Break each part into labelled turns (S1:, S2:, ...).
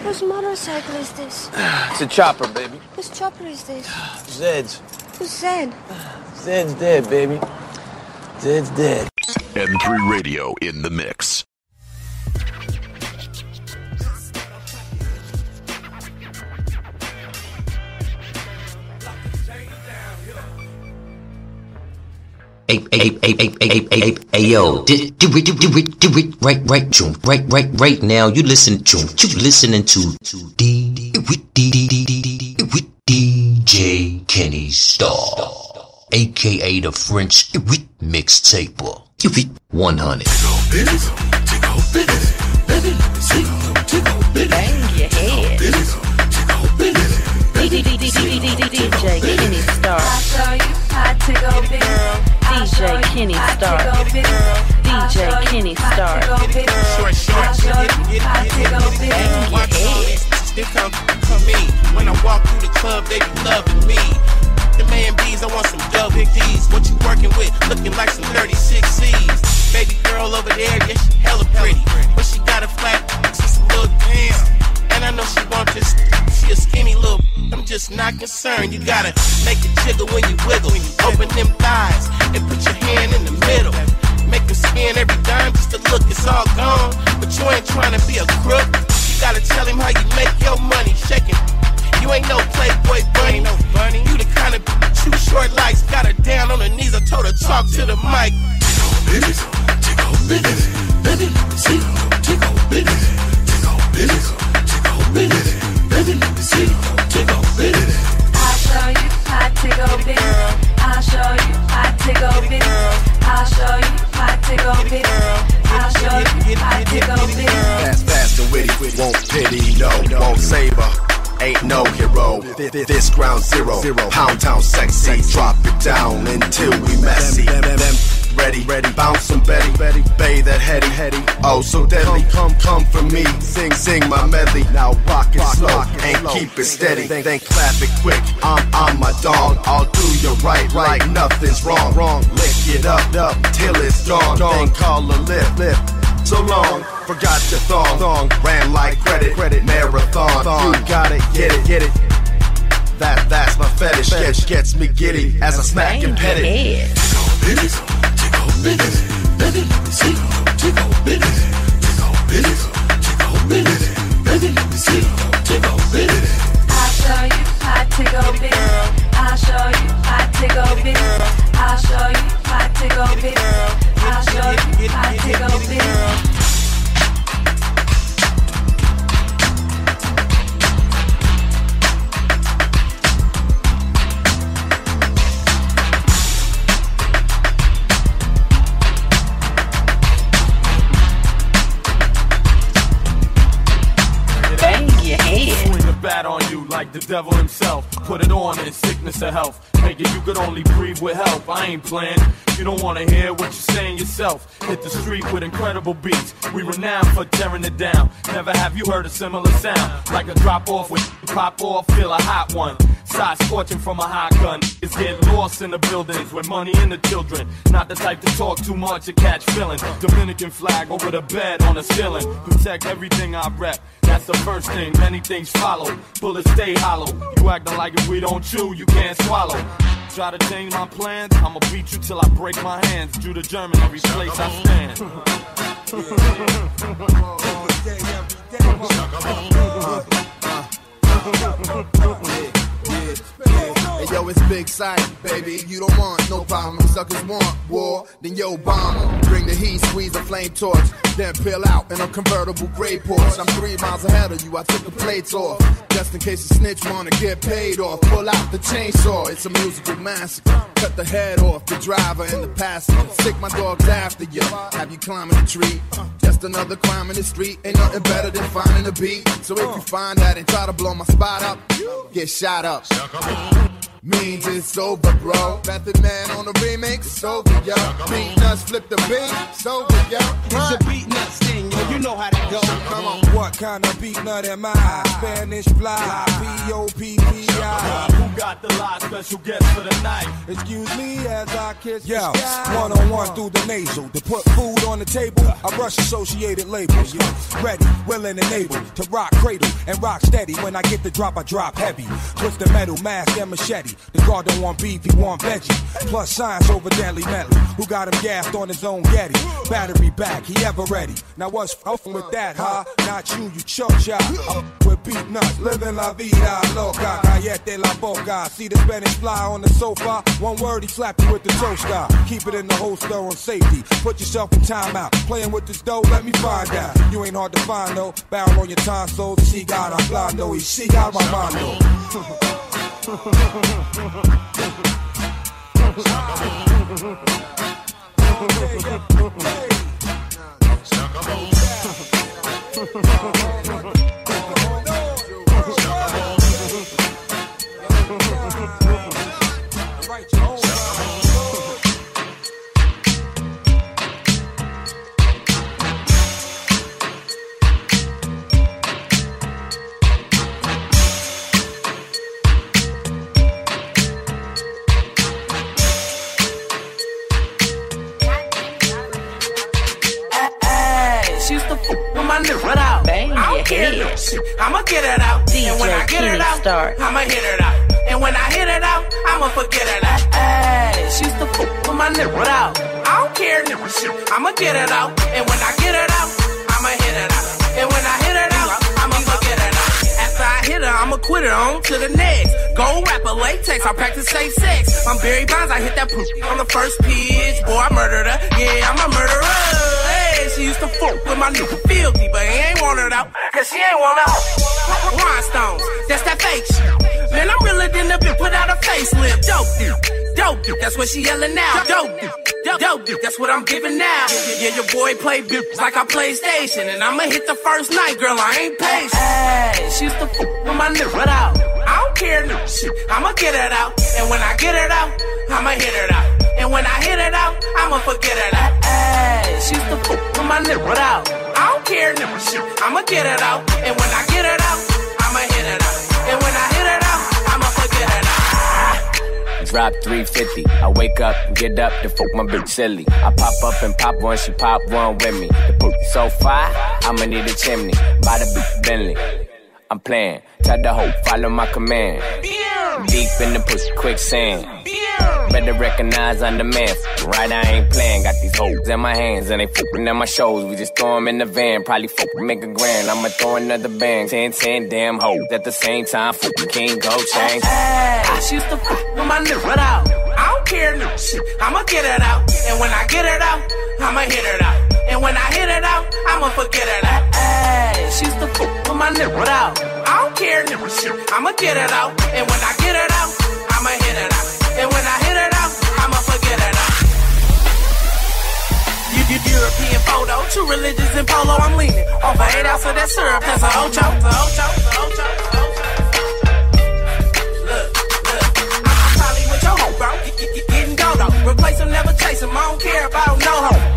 S1: Whose motorcycle is this?
S2: It's a chopper, baby.
S1: Whose chopper is this?
S2: Zed's.
S1: Who's Zed?
S2: Zed's dead, baby. Zed's dead.
S3: M3 Radio in the mix.
S4: Hey yo, do it right now. You listening to DJ Kenni Starr, aka the French mixtaper. 100.
S5: Bang your head. DJ Kenni Starr.
S6: I'll show you how to go big.
S5: DJ Kenni Starr. DJ Kenni Starr.
S6: Bang
S5: your head.
S7: This come me. When I walk through the club, they be loving me. The man B's, I want some double D's. What you working with? Looking like some 36C's. Baby girl over there, yeah, she hella pretty. But she got a flat, just a little damn. And I know she want this. She a skinny little. I'm just not concerned. You gotta make it jiggle when you wiggle. Open them thighs and put your hand in the middle. Make them spin every dime just to look. It's all gone, but you ain't trying to be a crook. You gotta tell him how you make your money. Shaking. You ain't no Playboy bunny. You the kind of too short lights. Got her down on her knees. I told her talk to the mic. Tickle business, baby. See, tickle business, tickle business, tickle business, baby. See, tickle business.
S6: I'll show you how to go big. I'll show you how to go big. I'll show you how to go big. I'll show you how to go big.
S8: Fast and witty, won't pity, no, won't save her. Ain't no hero, this ground zero. Pound town sexy, drop it down until we messy. Ready, bounce some Betty, bay that heady, oh so deadly. Come for me, sing my medley. Now rock it slow and keep it steady. Then clap it quick. I'm my dog. I'll do you right, like nothing's wrong. Lick it up till it's gone. Then call a lift. So long, forgot your thong. Ran like credit, marathon. You gotta get it. That's my fetish. Gets me giddy as I smack and pet it. Tickle business, baby. See, tickle business, tickle business, tickle business, baby. See, tickle business.
S6: I'll show you how to go big. I'll show you how to go big. I'll show you how to go big. I'll show you how to go big.
S9: Bat on you like the devil himself. Put it on in sickness or health. Thinking you could only breathe with help. I ain't playing. You don't wanna hear what you're saying yourself. Hit the street with incredible beats. We renowned for tearing it down. Never have you heard a similar sound. Like a drop off with pop off, feel a hot one. Side scorching from a hot gun. It's get lost in the buildings with money and the children. Not the type to talk too much or catch feelings. Dominican flag over the bed on the ceiling. Protect everything I rep. That's the first thing. Many things follow. Bullets stay hollow. You acting like if we don't chew, you can't swallow. Try to change my plans, I'ma beat you till I break my hands. Jew to German every place I stand.
S8: Hey yo, it's big sight, baby. You don't want no problem. You suckers want war, then yo bomb. Bring the heat, squeeze a flame torch, then peel out in a convertible gray Porsche. I'm 3 miles ahead of you. I took the plates off, just in case a snitch wanna get paid off. Pull out the chainsaw. It's a musical massacre. Cut the head off the driver and the passenger. Sick my dogs after you. Have you climbing a tree? Just another crime in the street. Ain't nothing better than finding a beat. So if you find that and try to blow my spot up, get shot up.
S10: means it's over, bro. Method Man on the remix, it's over, yo. Beat nuts, flip the beat, it's over, yo.
S7: It's a beat nuts thing, yo. You know how that goes.
S10: Come on. What kind of beat nut am I? Spanish fly, P-O-P-P-I.
S9: Who got the lot? Special guest for the night.
S10: Excuse me as I kiss the sky. One-on-one through the nasal. To put food on the table, I brush associated labels. Ready, willing, and able to rock cradle and rock steady. When I get the drop, I drop heavy. Twist the metal, mask, and machete. The guard don't want beef, he want veggie. Plus science over deadly metal. Who got him gassed on his own Getty? Battery back, he ever ready. Now what's up with that, huh? Not you, you chocha. I'm with beat nuts, living la vida loca. Callete la boca. See the Spanish fly on the sofa. One word, he slap you with the toaster. Keep it in the holster on safety. Put yourself in timeout. Playing with this dough, let me find out. You ain't hard to find though. Barrel on your tonsils. She got a blando, y she got my mondo.
S7: I'ma get it out.
S5: DJ
S7: and when I get
S5: Kenni
S7: it out,
S5: Starr.
S7: I'ma hit it out. And when I hit it out, I'ma forget it out. Hey, she used to fuck with my nipple out. I don't care, nipple shit. I'ma get it out. And when I get it out, I'ma hit it out. And when I hit it out, I'ma forget it out. After I hit her, I'ma quit it on to the next. Gold rapper, latex, I practice safe sex. I'm Barry Bonds, I hit that pussy on the first pitch. Boy, I murdered her. Yeah, I'm a murderer. Hey, she used to fuck with my nigga filthy, but he ain't want her out. Cause she ain't want her. Rhinestones, that's that fake shit. Man, I'm realer than the bitch without a facelift. Dope dude, dope dude, that's what she yelling now. Dope dude, dope dude, that's what I'm giving now. Yeah, your boy play bitches like I play station. And I'ma hit the first night, girl, I ain't patient. Hey, she used to fuck with my nigga out. I don't care, no shit, I'ma get it out. And when I get it out, I'ma hit it out. And when I hit it out, I'ma forget it out. Hey, she used to fuck with my nigga out. I don't care, no shit, I'ma get it out. And when I get it out, I'ma hit it out. And when I hit it out, I'ma forget it out.
S11: Drop 350, I wake up, get up, to fuck my bitch silly. I pop up and pop one, she pop one with me. The pussy so fire, I'ma need a chimney. Buy the bitch Bentley, I'm playing. Tell the hoe, follow my command. Deep in the pussy, quicksand. Better recognize I'm the man. Right, I ain't playing. Got these hoes in my hands and they fucking at my shows. We just throw them in the van. Probably fucking make a grand. I'ma throw another bang. 10 damn hoes at the same time. Fucking King Go change.
S7: Hey, she used to fuck with my nigga out. I don't care, no shit. I'ma get it out. And when I get it out, I'ma hit it out. And when I hit it out, I'ma forget it out. Hey, she used to fuck with my nigga out. I don't care, no shit. I'ma get it out. And when I get it out, I'ma hit it out. And when I hit it out, I'ma forget it out. European photo, two religions in polo, I'm leaning. Off of 8 ounces of that syrup, that's a ocho. Look, I'm probably with your hoe, bro. Getting dodo. Replace him, never chase him. I don't care about him, no hoe.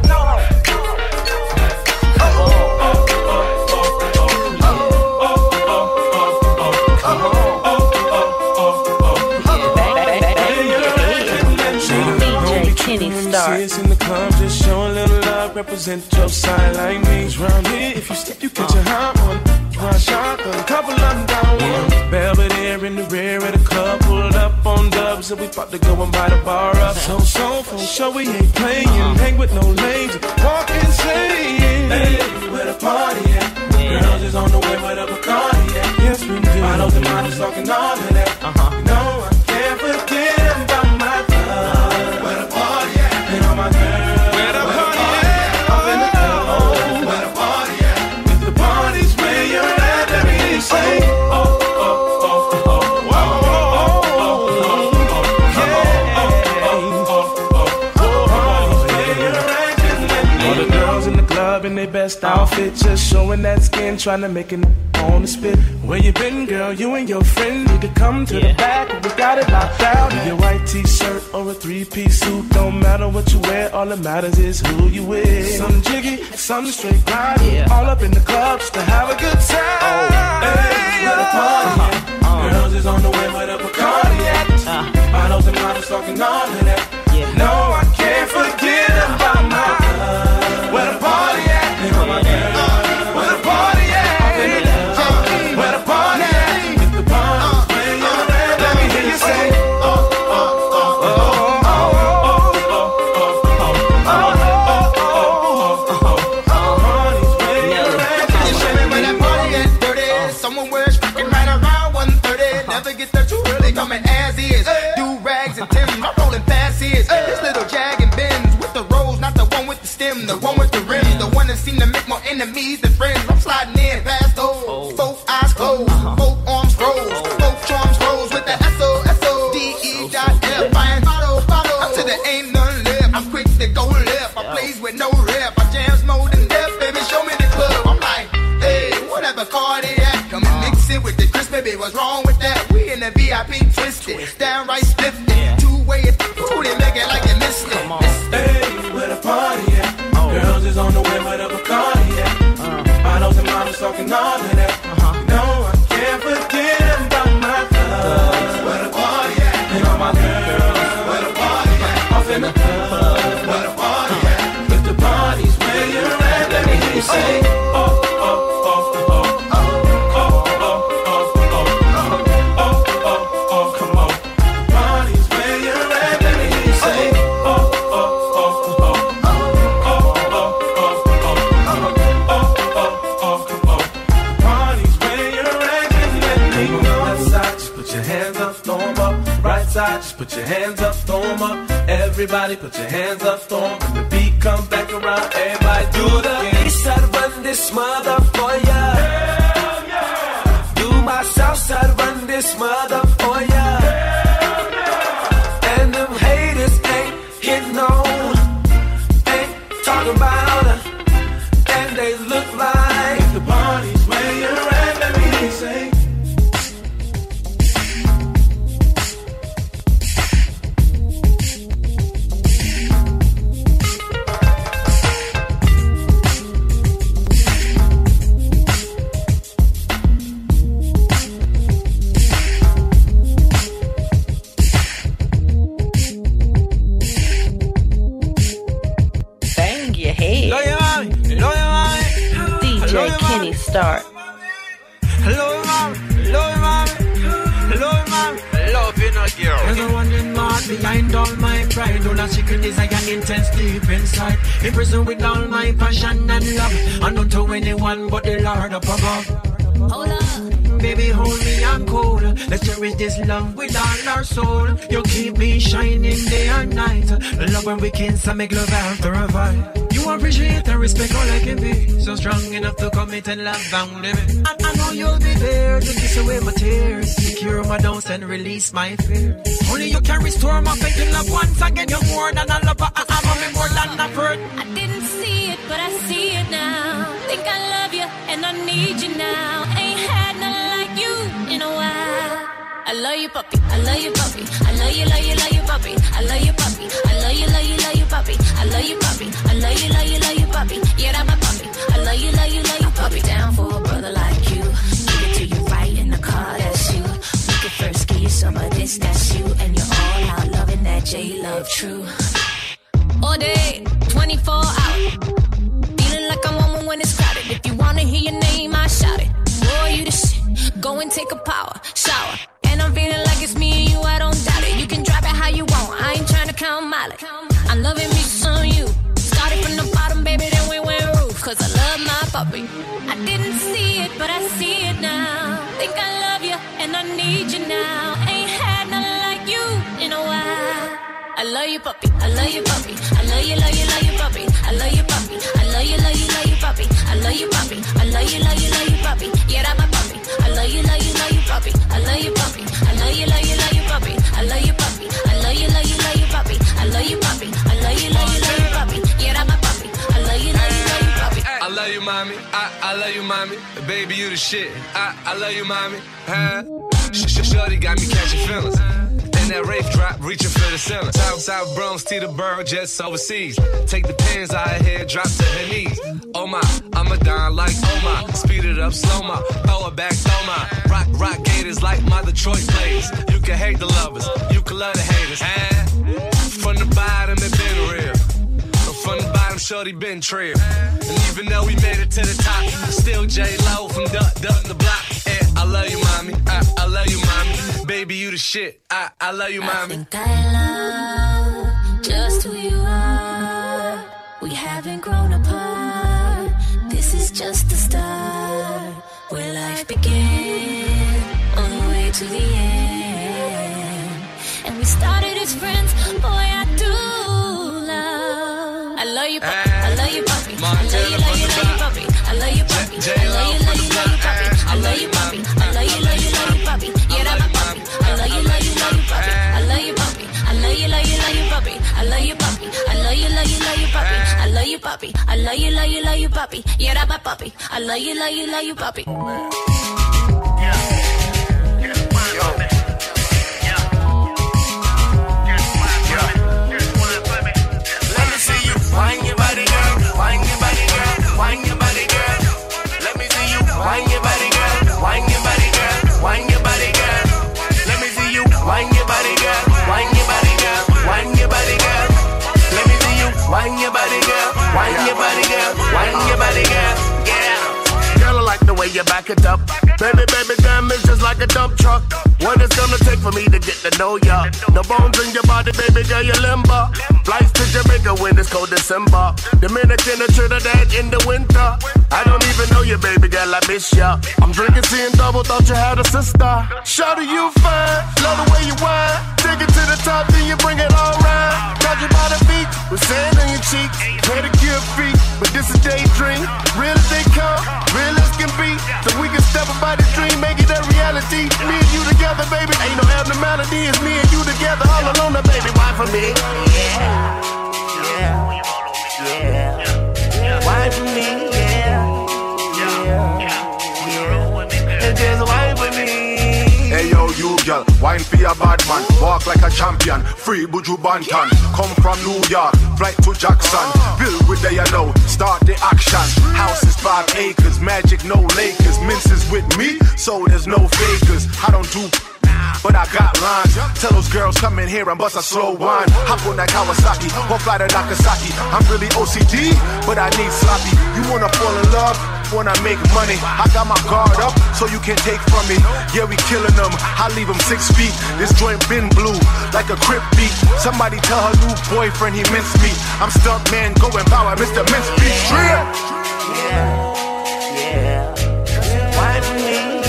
S5: Kenni Starr.
S12: See us in the club, just show a little love, represent your side like me. Round here, if you slip, you catch a hot one. One shotgun, couple of them down one. Belvedere in the rear of the club, pulled up on dubs, and we about to go and buy the bar up. So, for sure we ain't playing, hang with no lames, walk insane. Hey, where the party at? Girls is on the way with a Bacardi at. Yes, we do. Bottles and models talking all of that. You know I can't forget about my love. Where the party at? And all my girls. Where the party at? Up in the club. Where the party at? If the party's where you're at, let me say. And they best best outfit, just showing that skin, trying to make it on the spit. Where you been, girl? You and your friend need to come to the back. We got it locked out. Be a white t-shirt or a three-piece suit, don't matter what you wear. All that matters is who you with. Some jiggy, some straight grind. All up in the club just to have a good time. Hey, where the party at? Girls is on the way where the Bacardi at. Models and models talking all of that. No, I can't forget about my love. Where the party at? Where the party at? Where the party at? If the party's where you're at, let me hear you say, party's where you're at.
S13: You show me where that party at, dirty. Someone wears fucking right around 1:30. Never get there too early, coming as is. Do rags and Timbs, I'm rolling past his. This little Jag and Benz with the rose, not the one with the stem, the one with the rims, the one that seem to make more enemies than friends. I'm sliding in past those, both eyes closed, both arms rose, both charms rose with the SOSODE.F. Buying bottle, until there ain't none left. I'm quick to go left. I plays with no rep. I jams more than death, baby. Show me the club. I'm like, hey, whatever car they at, come and mix it with the crisp, baby. What's wrong with that? We in the VIP twisted, downright spliffed. Two-way, ooh, they make it like they missed it.
S12: Hey, where the party at? Girls is on the way where the Bacardi at. Models and models talking all of that. No, I can't forget about my love. Where the party at? And all my girls, where the party at? Off in the club, where the party at? If the party's where you're at, let me hear you say, oh, oh, oh, oh, oh, oh, oh, oh, oh, oh, come on. Party's where you're at, let me hear you say, oh, oh, oh, oh, oh, oh, come on. Party's where you're at, and let me know. Left side, just put your hands up, throw 'em up. Right side, just put your hands up, throw 'em up. Everybody put your hands up, throw 'em. When the beat come back around, everybody do the east side, run this mother for ya. Hell yeah. Do my south side, run this mother for ya. Hell yeah. And them haters ain't hitting on, ain't talking about her, and they look like the party's where you're at, let me hear you say.
S5: Bang your head. DJ Kenni Starr.
S12: Hello, mom. Hello, mom. Hello, mom. Love you, not girl.
S14: There's a wandering heart behind all my pride. All that secret desire intense deep inside. In prison with all my passion and love. And not to anyone but the Lord up above. Hold up. Baby, hold me, I'm cold. Let's cherish this love with all our soul. You keep me shining day and night. Love when we kiss and make love after a fight. You appreciate and respect all I can be. So strong enough to commit and love and live it. And I know you'll be there to kiss away my tears, secure my doubts and release my fear. Only you can restore my faith in love once again. You're more than a lover, I'm more than a friend.
S15: I didn't see it, but I see it now. Think I love you and I need you now. Ain't had nothing like you in a while. I love you, puppy. I love you, puppy. I love you, love you, love you, puppy. I love you, puppy. I love you, love you, love you, puppy. I love you, puppy. I love you, love you, love you, puppy. Yeah, that's my puppy. I love you, love you, love you, puppy. Down for a brother like you. Give it to you right in the car, that's you. We could first give you some of this, that's you. And you're all out loving that J-Love true. All day, 24 hours. Feeling like I'm on when it's crowded. If you wanna hear your name, I shout it. Boy, you the shit. Go and take a power shower. And I'm feeling like it's me and you, I don't doubt it. You can drop it how you want, I ain't trying to count mileage. I'm loving me some you. Started from the bottom, baby, then we went roof. Cause I love my puppy. I didn't see it, but I see it now. Think I love you, and I need you now. Ain't had nothing like you in a while. I love you, puppy. I love you, puppy. I love you, love you, love you, puppy. I love you, puppy. I love you, love you, love you, puppy. I love you, puppy. I love you, love you, love you, puppy. Yeah, that's my puppy. I love you, love you, love you, puppy. I love you, puppy. I love you, love you, love you, puppy. I love you, puppy. I love you, love you, love you, puppy. I love you, puppy. I love you, love you, love you, puppy. Yeah, that's my puppy. I love you, love you, love you, puppy.
S16: I love you, you the shit. I love you, mommy. Huh? Shorty got me catching feelings. And that Wraith drop, reaching for the ceiling. South Bronx, Teterboro, just overseas. Take the pins out of here, drop to her knees. Oh my, I'm a don like oh my. Speed it up, slow my, throw it back, throw my. Rock gators like my Detroit plays. You can hate the lovers, you can love the haters. From the bottom, it been real. From the bottom, shorty been trill. And even though we made it to the top, still J-Lo from Duck the Block. I love you, mommy. I love you, mommy. Baby, you the shit. I love you, mommy.
S15: I think I love just who you are. We haven't grown apart. This is just the start. Where life began, on the way to the end. And we started as friends. Boy, I do love. I love you, puppy. I love you, puppy. I love you, puppy. I love you, puppy. I love you, puppy. I love you, puppy. I love you, puppy. Yeah, that's my puppy. I love you, puppy. I love you, puppy. I love you, puppy. I love you, puppy. I love you, puppy. I love you, puppy. I love you, puppy. Yeah, that's my puppy. I love you, puppy.
S7: Wine your body, girl. Wine your body, girl. Wine your body, girl. Let me see you. Wine your body, girl. Wine your body, girl. Wine your body, girl. Let me see you. Wine your body, girl. Wine your body, girl. Wine your body, girl. Let me see you. Wine your body, girl. Wine your body, girl. Wine your body, girl. Yeah. Girl, I like the way you back it up. Baby, damn, it's just like a dump truck. What it's gonna take for me to get to know ya? No bones in your body, baby girl, you limber. Flights to Jamaica when it's cold December. Dominican to Trinidad in the winter. I don't even know you, baby girl, I miss ya. I'm drinking, seeing double, thought you had a sister. Shawty, you fine, love the way you whine. Take it to the top, then you bring it all round. Got you by the feet, with sand on your cheeks. Pedicure feet, but this is daydream. Real as they come, real as can be. So we can step up by the dream, make it a reality. Me and you together, baby, ain't no abnormality. It's me and you together, all alone, now, baby, why for me? Yeah, why for me? And just why for me?
S8: Hey yo, you girl, wine for your bad man. Walk like a champion, free Buju Banton. Come from New York, flight to Jackson. Build with the know, start the action. House is 5 acres, magic no Lakers. Minces with me, so there's no fakers. I don't do but I got lines. Tell those girls come in here and bust a slow wine. Hop on that Kawasaki, or fly to Nagasaki. I'm really OCD, but I need sloppy. You wanna fall in love, wanna make money. I got my guard up, so you can't take from me. Yeah, we killing them, I leave them 6 feet. This joint been blue, like a crip beat. Somebody tell her new boyfriend he missed me. I'm stuck man, going power, Mr. Mince Beach.
S7: Why for me?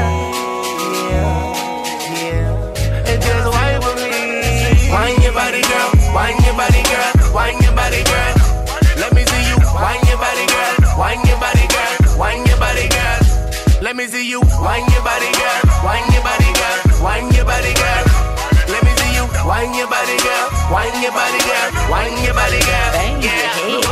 S7: Wine your body, girl. Wine your body, girl. Wine your body, girl. Let me see you. Wine your body, girl. Wine your body, girl. Wine your body, girl. Let me see you. Wine your body, girl. Wine your body, girl. Wine your body, girl. Let me see you. Wine your body, girl. Wine your body, girl. Wine your body, girl. Yeah.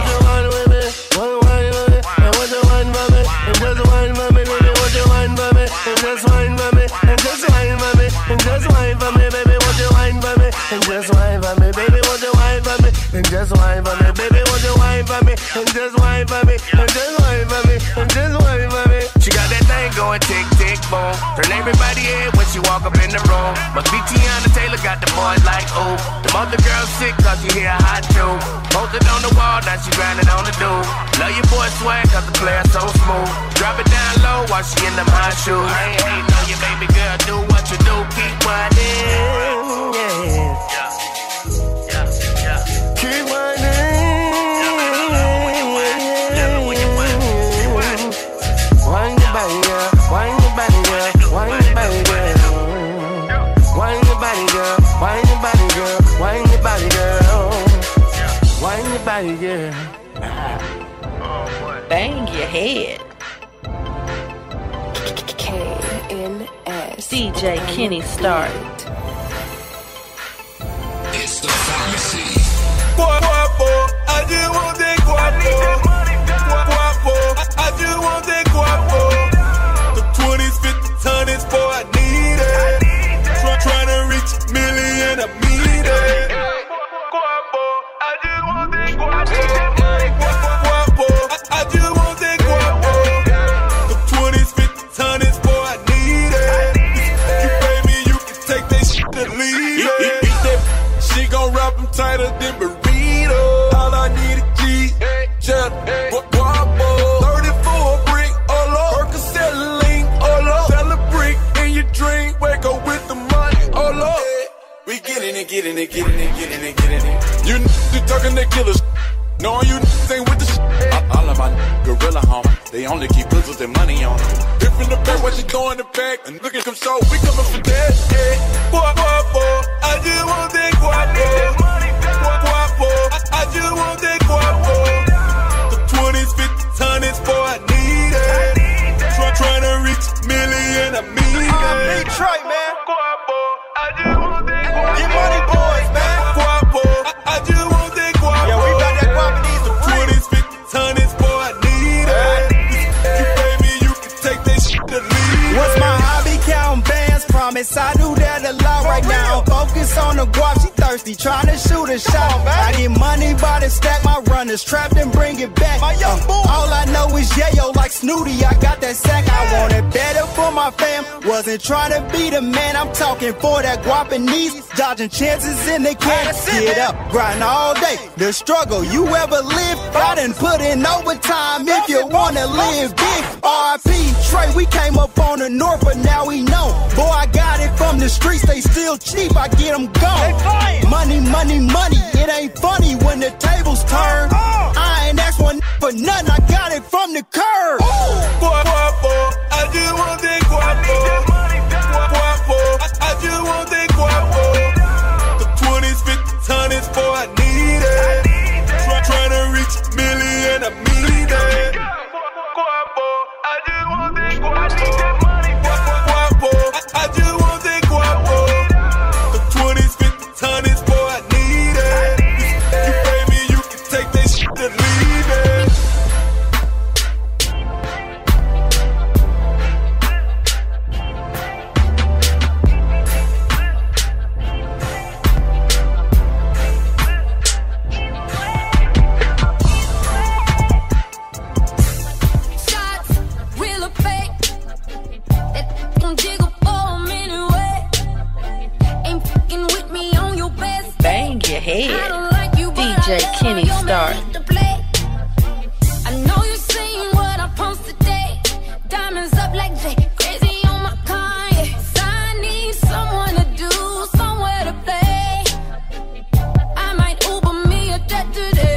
S7: Just wine for me, baby. Won't you wine for me? And just wine for me. And just wine for me. And just wine for me, baby. Won't you wine for me? And just wine for me, baby. Won't you wine for me? And just wine for me, baby. Won't you wine for me? And just wine for me. And just wine for me. And just wine for me. She got that thing going tick tick boom. Turn everybody head when she walk up in the room. Must be Tiana Taylor got the boys like ooh. The mother girl sick 'cause she hear hot too. Posted on the wall, now she grinding on the dude. Love your boy swag 'cause the player so smooth. Drop it down low while she in them high shoes. I ain't hating on you, baby girl. Do what you do, keep whining. Yeah. Keep whining. Wine your body, girl. Wine your body, girl. Wine your body, girl. Wine your body, girl. Wine your body, girl. Wine your body, girl. Wine your body, girl.
S5: Bang your head.
S1: KNS
S5: DJ Kenni Starr.
S3: It's the pharmacy.
S12: Guapo, I just want that guapo. Guapo, I just want that guapo.
S17: getting it, getting it, getting it, getting it. You talking that killer shit. Knowing you ain't with the shit. All of my gorilla homie, they only keep pistols and money on them. If in the back, what you throwing the back? And look at them show, we coming for that. Hey, guapo, I just want that guapo. Guapo, I just want that guapo. The 20s, 50s, 100s, boy, I need it. Trying to reach million, I mean it.
S13: Detroit, man.
S17: Guapo, I just want that guapo.
S13: Get money, boys, man.
S17: Guapo, I just want that guapo.
S13: Yeah, we got that guapo. These are
S17: 20s, 50s, 100s, boy, I need it. You baby, you can take that shit to leave.
S13: What's my hobby? Counting bands, promise I do that a lot right now. Focus on the guap, she thirsty, trying to shoot a shot. I get money by the stack, my runners trapped and bring it back. My young boy. All I know is yayo like Snooty, I got that sack. I want it better for my fam, wasn't trying to be the man. I'm talking for that guap and knees, dodging chances in the can. Get up, grind all day, the struggle you ever lived. I done put in overtime if you wanna live big. R.I.P. Trey, we came up on the north, but now we know. Boy, I got it from the streets, they still cheap, I get them gone. Money, money, money, it ain't funny when the tables turn. I ain't asked one for nothing, I got it from the curb.
S17: Guapo, I just want that guapo. Guapo, I just want that guapo. The 20s, 50s, 100s, boy, I need it. Trying to reach million, I mean it. Guapo, I just want that guapo. Guapo, I just want that guapo. The 20s, 50s, 100s, boy, I need it. You baby, you can take that shit to leave it.
S5: Bang your head. DJ Kenni Starr.
S15: I know you seen what I post today. Diamonds up like Jay, crazy on my Kanye. So I need someone to do, somewhere to play. I might Uber me a jet today.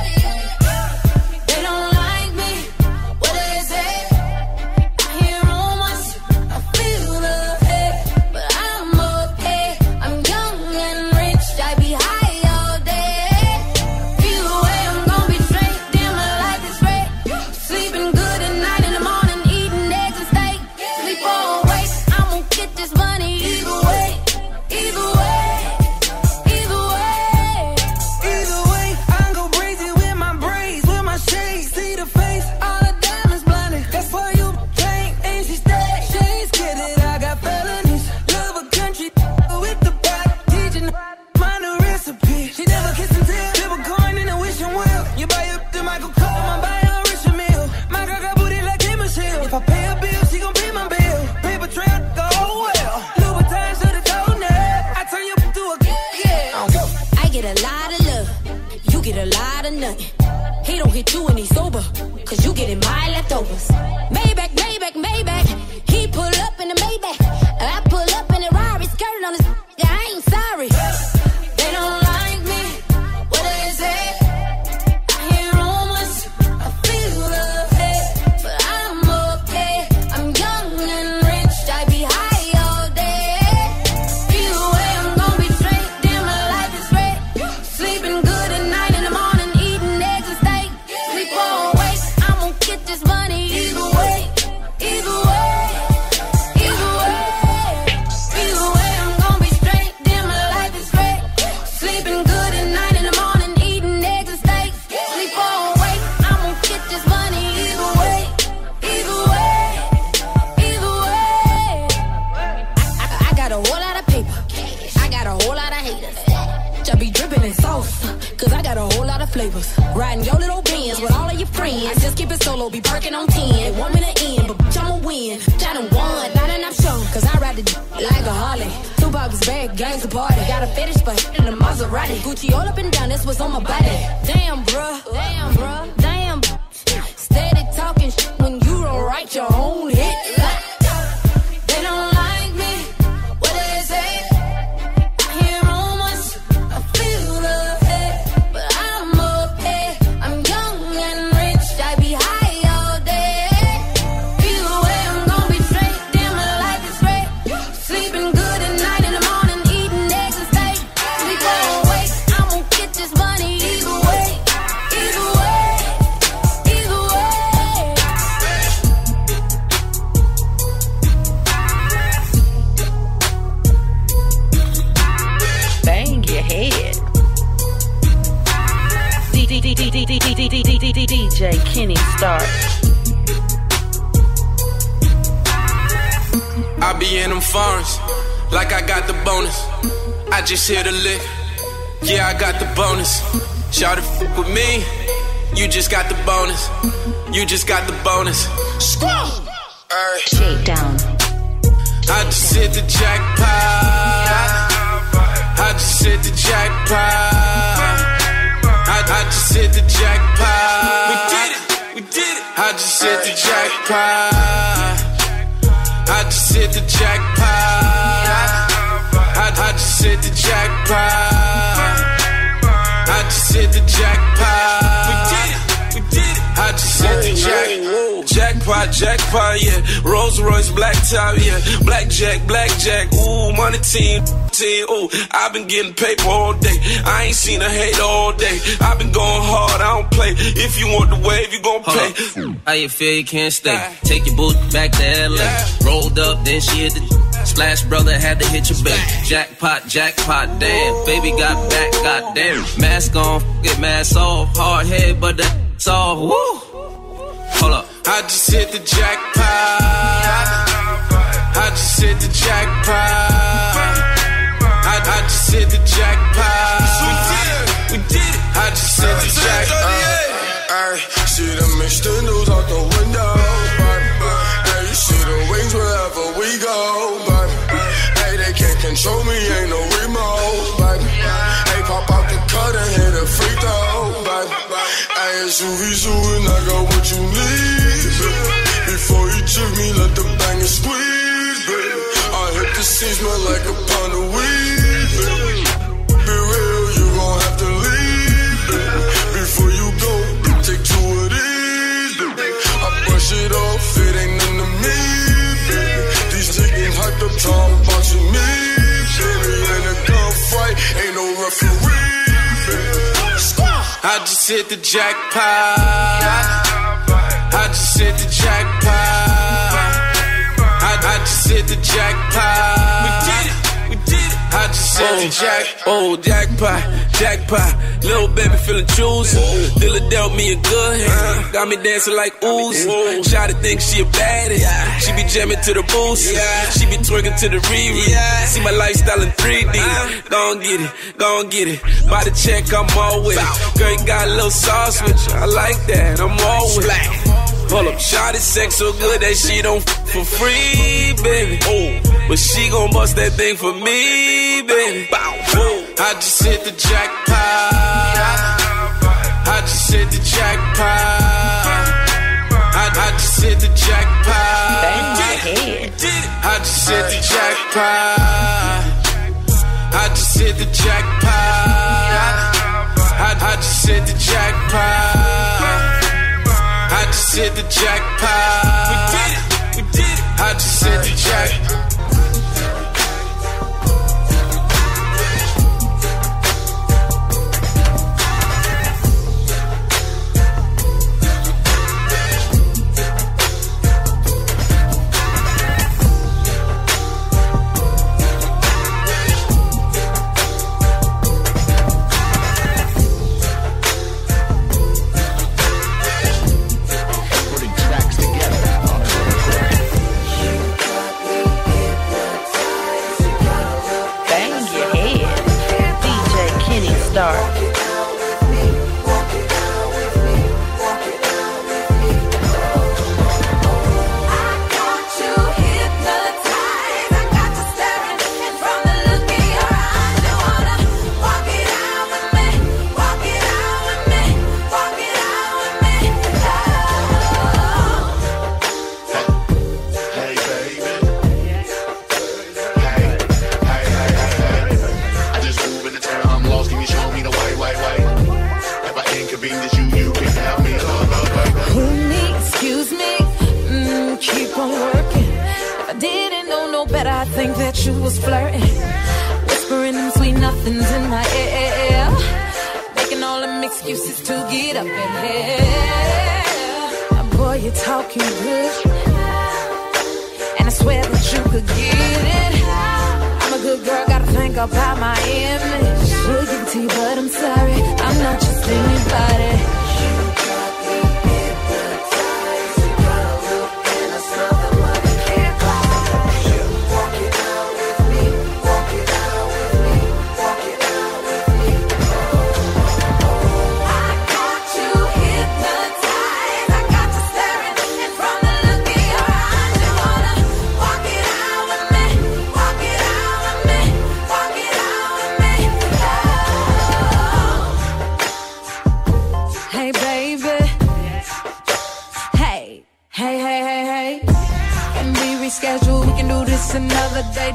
S15: They don't like me, what do they say? I hear rumors, I feel the hate, but I'm okay. I'm young and rich, I be high all day. Either way, I'm gonna be straight, damn my life is great. Sleeping good at night, in the morning eating eggs and steak. Sleep or wake, I'm gonna get this money either way. Either way, either way.
S6: Either way, I go crazy with my braids, with my shades. See the face, all the diamonds blinded. That's why you can't, and she stay. She ain't scared that I got felonies. Love a country with the pot, teaching find a recipe. She never kiss and tell, flip a coin in a wishing well. You buy up the Michael Cole, I buy her a richer meal. My girl got booty like Kim Michelle. If I pay a bill, she gon' pay my bill. Paper trail, go well. Louboutin to the toenail. I turn you to a yeah.
S15: I get a lot of love, you get a lot of nothing. He don't hit you when he's sober, cause you getting my leftovers. Maybach, Maybach, Maybach. He pull up in the Maybach, I pull up in the Rari, skirt on his. I ain't sorry. They don't like me, what do they say? I hear rumors, I feel the hate, but I'm okay. I'm young and rich, I be high all day. Either way, I'm gonna be straight, damn my life is great. Sleeping good at night, in the morning eating eggs and steak. Sleep or wake, I'm gonna get this money either way. Either way, either way. Either way, I'm gonna be straight, damn my life is great. Sleeping good at night, in the morning eating eggs and steak. Sleep or wake, I'm gonna get this money either way. Either way, either way. I got a whole lot of paper, I got a whole lot of haters. Just be dripping in sauce, cause I got a whole lot of flavors. Riding your little Benz with all of your friends. I just keep it solo, be perking on 10. They want me to end, but bitch, I'ma win. I done won, not enough show, cause I ride the like a Harley. Tupac is bad, gangs a party. Got a fetish for in the Maserati. Gucci all up and down, that's what's on my body. Damn, bruh, damn, bruh, damn. Steady talking when you don't write your own hit. They don't like me, what do they say? I hear rumors,
S5: Kenni, Starr.
S18: I be in them foreigns, like I got the bonus. I just hit a lick, yeah, I got the bonus. Shout fuck with me, you just got the bonus. You just got the bonus. Squall!
S5: Shakedown.
S18: I just hit the jackpot. I just hit the jackpot. I just hit the jackpot. We did it, we did it. I just hit the jackpot. I just hit the jackpot. I just hit the jackpot. I just hit the jackpot. We did it, we did it. I just hit the jackpot, jackpot, yeah. Rolls Royce, black top, yeah. Blackjack, ooh, money team, ooh. I've been getting paper all day. I ain't seen a hate all day. I've been going hard, I don't play. If you want the wave, you gon' pay.
S19: How you feel? You can't stay. Take your boot back to LA. Rolled up, then she hit the splash, brother, had to hit your back. Jackpot, damn. Baby got back, goddamn. Mask on, get mask off. Hard head, but that's all. Woo! Hold up.
S18: I just hit the jackpot. I just hit the jackpot. I just hit the jackpot. We did it. I just hit the jackpot.
S17: See them extenders out the window. Hey, you see the wings wherever we go. Hey, they can't control me, ain't no remote. Hey, pop out the cut and hit a free throw. Hey, it's Uvizu and I got what you need. Before you trick me, let the banger squeeze. I hit the scene, smell like a pound of weed. Be real, you gon' have to leave. Before you go, take two of these. I brush it off, it ain't none of me. These chickens hyped up, trying boxing me. Baby, ain't a gunfight, ain't no referee.
S18: I just hit the jackpot. I just hit the jackpot. I just hit the jackpot. We did it, we did it. I just hit the jackpot.
S19: Oh, jackpot. Little baby feeling choosy. Dilla dealt me a good hand. Got me dancing like Uzi. Shawty think she a baddie. She be jamming to the boost. She be twerking to the Riri. See my lifestyle in 3D. Gon' get it. By the check, I'm all with it. Girl, you got a little sauce with you. I like that, I'm all with it. Hold up, shawty sex so good that she don't for free, baby. But she gon' bust that thing for me, baby. I just hit the jackpot. I just hit the jackpot. I just hit the jackpot. I just hit the jackpot. I just hit the jackpot. I just hit the jackpot. I just hit the jackpot. We did it, we did it. I just hit the jackpot.
S5: Starr.
S6: I think that you was flirting, whispering them sweet nothings in my ear, making all them excuses to get up in here. Boy, you're talking good, and I swear that you could get it. I'm a good girl, gotta think about my image. Should give it to you, but I'm sorry, I'm not just anybody. You got me can do this another day.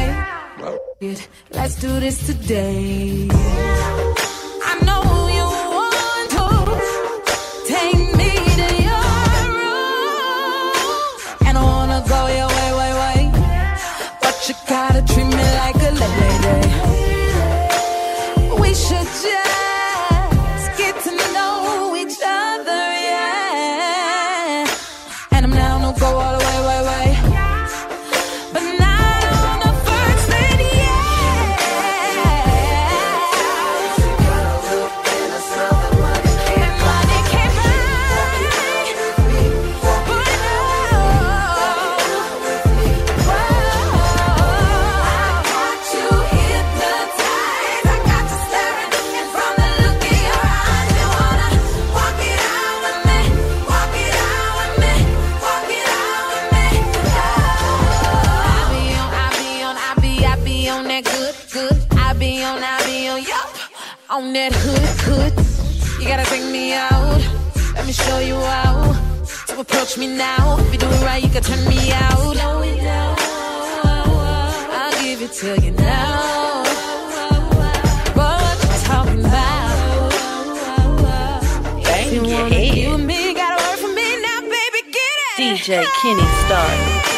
S6: Let's do this today. I know you want to take me to your room, and I wanna go your way, but you gotta treat me like a lady. We should just get to know each other, yeah. And I'm down to go all the way, but not on the first date, and money can't buy, but no. I got you hypnotized, I got you staring, and from the look in your eyes, you wanna walk it out with me, walk it out with me, walk it out with me. I be on that good. I be on, yup, on that hood. You gotta take me out, let me show you how to approach me now. If you do it right, you can turn me out. I'll give it to you now. What you talking about? If you wanna be with me, gotta work for me now, baby, get it.
S5: DJ Kenni Starr.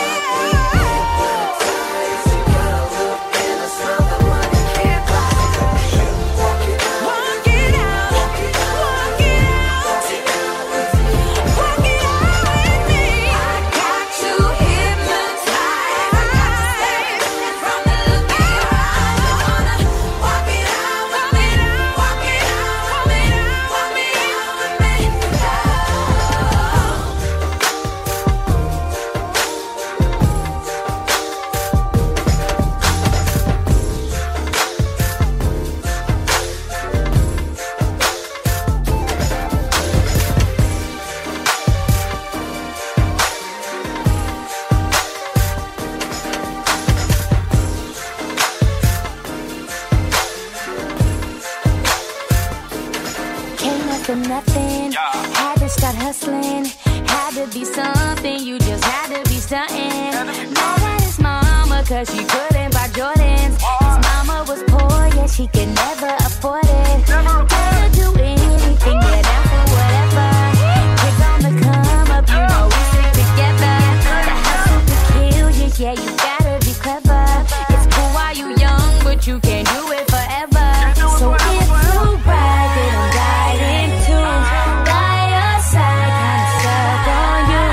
S15: For nothing, had to start hustling, had to be something, you just had to be something. Mad at his mama cause she couldn't buy Jordans. His mama was poor, yeah, she could never afford it. Gotta do anything, yeah, down for whatever. Kids on the come up, you know we stick together. The hustle to kill you, yeah, you gotta be clever. It's cool while you young, but you can't do it forever. So if you ride, then I'm riding too. By your side, kinda stuck on you.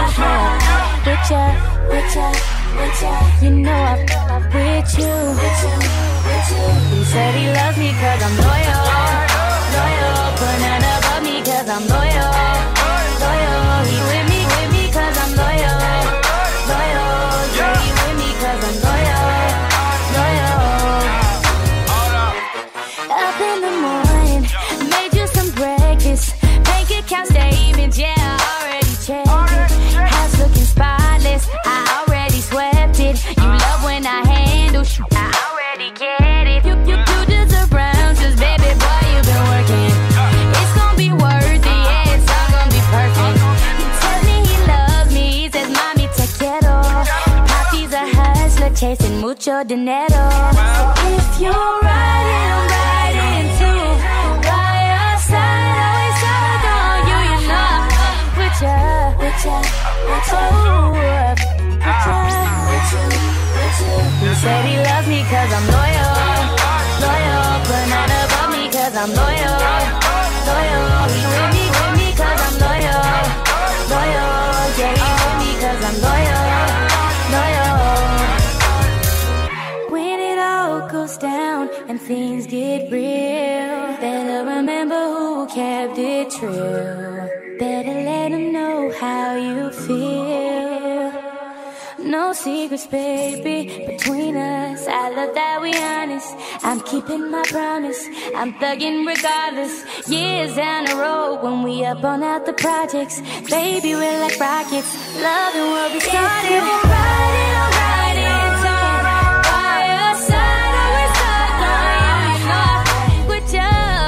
S15: With ya, you know I'm with you. He said he loves me cause I'm loyal. Put none above me cause I'm loyal. He with me cause I'm loyal. Yeah, he with me cause I'm loyal. Up in the morning, made you some breakfast. Bank account statements, yeah, I already checked it. House looking spotless, I already swept it. You love when I handle shit, I already get it. You deserve rounds, cause baby boy, you've been working. It's gonna be worth it, yeah, it's all gonna be perfect. He tells me he loves me, he says, mommy, te quiero. Papi's a hustler, chasing mucho dinero. So if you're riding, I'm riding too. By your side, always stuck on you, you know. With ya. He said he loves me cause I'm loyal. Put none above me cause I'm loyal. He with me cause I'm loyal. Yeah, he with me cause I'm loyal. When it all goes down and things get real, better remember who kept it true. Better let him know how you feel. No secrets, baby, between us. I love that we honest. I'm keeping my promise. I'm thugging regardless. Years down the road when we up on out the projects, baby, we're like rockets. Loving what we started. I'm riding tall. By your side, always stuck on you, you know. With you,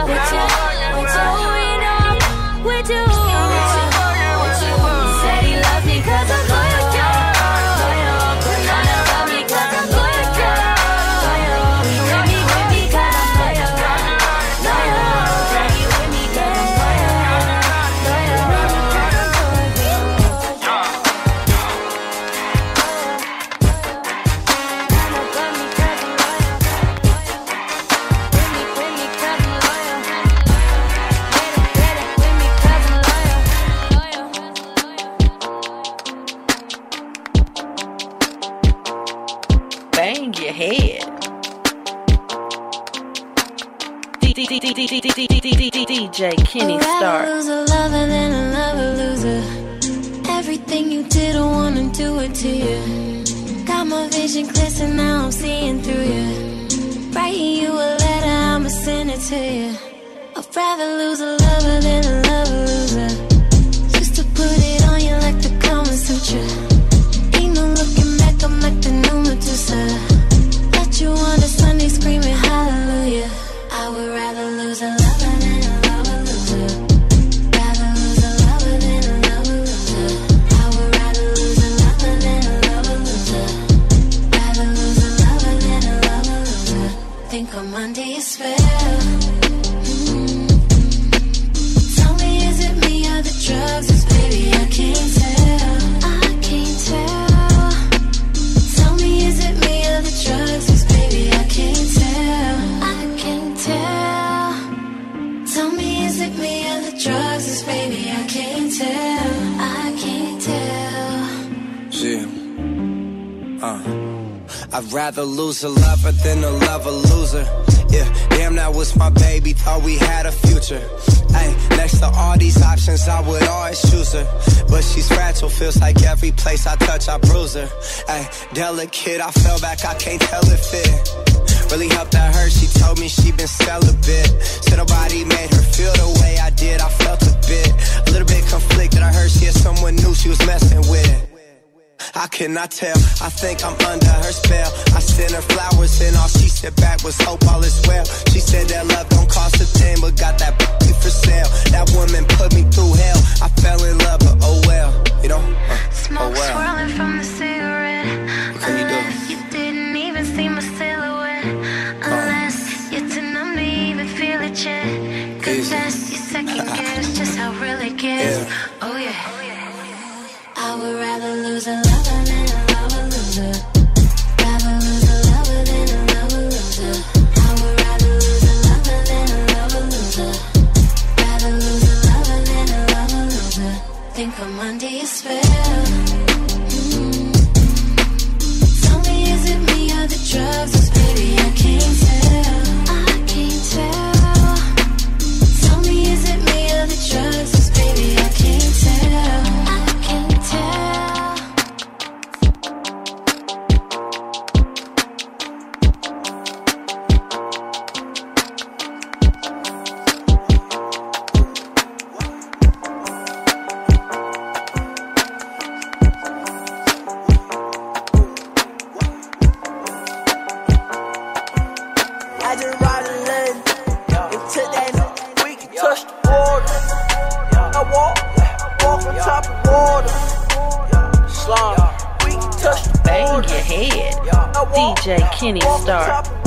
S15: with you. Said he loves me cause I'm loyal. Put none above
S5: bang your head. DJ Kenni Starr.
S15: A loser, lover than a lover loser. Everything you did, I wanna do it to you. Got my vision clear, so now I'm seeing through you. Writing you a letter, I'ma send it to you. I'd rather lose a lover than a lover loser. Used to put it on you like the Kama Sutra. Ain't no looking back, I'm like the new Medusa. Let you on a Sunday screaming hallelujah. I would rather lose a lover than a lover loser. Rather lose a lover than a lover loser. I would rather lose a lover than a lover loser. Rather lose a lover than a lover loser. Think I'm under your spell. Tell me, is it me or the drugs? 'Cause baby, I can't tell. I can't tell. Tell me, is it me or the drugs? 'Cause baby, I can't tell. I can't tell. Tell me, is it me or the drugs? 'Cause baby, I can't tell. I can't tell.
S20: Yeah. I'd rather lose a lover than a lover loser. Yeah, damn, that was my baby, thought we had a future. Ay, next to all these options, I would always choose her. But she's fragile, feels like every place I touch, I bruise her. Ay, delicate, I fell back, I can't tell if it really helped that hurt. She told me she been celibate. Said nobody made her feel the way I did, I felt a little bit conflicted. I heard she had someone new she was messing with. I cannot tell, I think I'm under her spell. I sent her flowers and all she said back was hope all is well. She said that love don't cost a thing, but got that for sale. That woman put me through hell. I fell in love, but oh well, you know.
S15: Smoke swirling from the cigarette.
S20: What can you do?
S15: You didn't even see my silhouette. Unless you're too numb to even feel it yet. Confess your second guess just how real it gets. Oh yeah. I would rather lose a lover than a lover loser. Rather lose a lover than a lover loser. I would rather lose a lover than a lover loser. Rather lose a lover than a lover loser. Think I'm under your spell. Tell me, is it me or the drugs? 'Cause baby, I can't tell. I can't tell. Tell me, is it me or the drugs? 'Cause baby, I can't tell. I can't tell.
S2: I just ride a lane until that we can touch the border. I walk on top of water. Slum, we can touch the
S5: Bang
S2: border.
S5: your head. DJ Kenni Starr.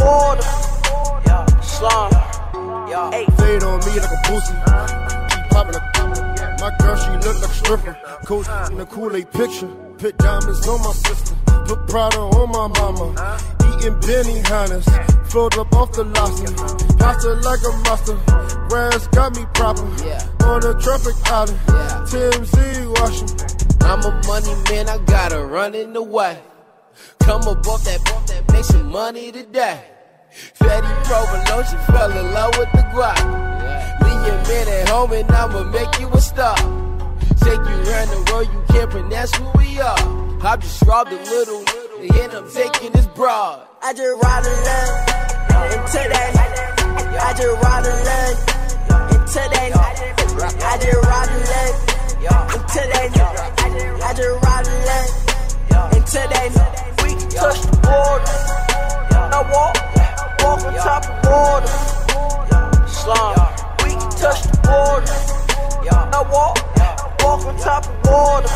S2: Slum,
S21: fade on me like a boosie. Keep popping up. My girl, she look like a stripper. Coach in a Kool-Aid picture. Put diamonds on my sister. Put Prada on my mama. Eating Benihana's. Float up off the lobster. Pasta like a monster. Grass got me proper. On the traffic island. TMZ washing.
S2: I'm a money man, I gotta run in the way. Come up off that, make some money today. Fatty provolone, she fell in love with the guap. Leave your man at home and I'ma make you a star. Take you around the world, you can't pronounce who we are. I just robbed a little, and I'm taking this broad. I just ride a line into that. I just ride a line into that. I just ride a line into that. I just ride a line into that. We can touch the border. I walk on top of water. Slum, we can touch the border. I walk on top of water.